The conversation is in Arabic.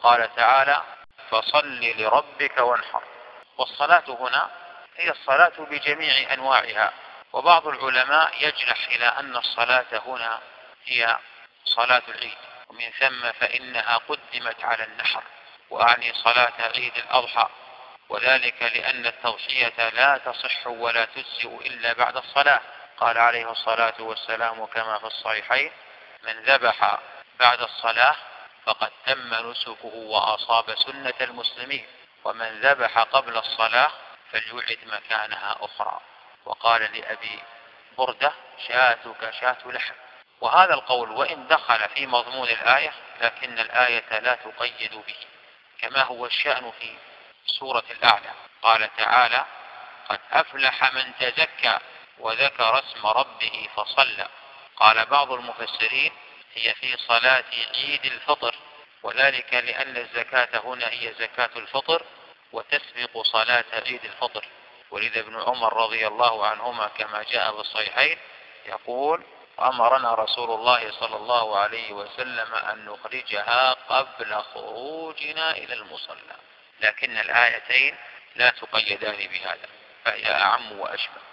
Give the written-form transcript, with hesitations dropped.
قال تعالى: فصل لربك وانحر. والصلاة هنا هي الصلاة بجميع أنواعها. وبعض العلماء يجنح إلى أن الصلاة هنا هي صلاة العيد، ومن ثم فإنها قدمت على النحر، وأعني صلاة عيد الأضحى، وذلك لأن التضحية لا تصح ولا تجزئ إلا بعد الصلاة. قال عليه الصلاة والسلام كما في الصحيحين: من ذبح بعد الصلاة فقد تم نسكه وأصاب سنة المسلمين، ومن ذبح قبل الصلاة فليعد مكانها أخرى. وقال لأبي بردة: شاتك شات لحم. وهذا القول وإن دخل في مضمون الآية، لكن الآية لا تقيد به، كما هو الشأن في سورة الأعلى. قال تعالى: قد أفلح من تزكى وذكر اسم ربه فصلى. قال بعض المفسرين: هي في صلاة عيد الفطر، وذلك لأن الزكاة هنا هي زكاة الفطر وتسبق صلاة عيد الفطر. ولذا ابن عمر رضي الله عنهما كما جاء في الصحيحين يقول: أمرنا رسول الله صلى الله عليه وسلم أن نخرجها قبل خروجنا إلى المصلى. لكن الآيتين لا تقيدان بهذا، فهي أعم وأشمل.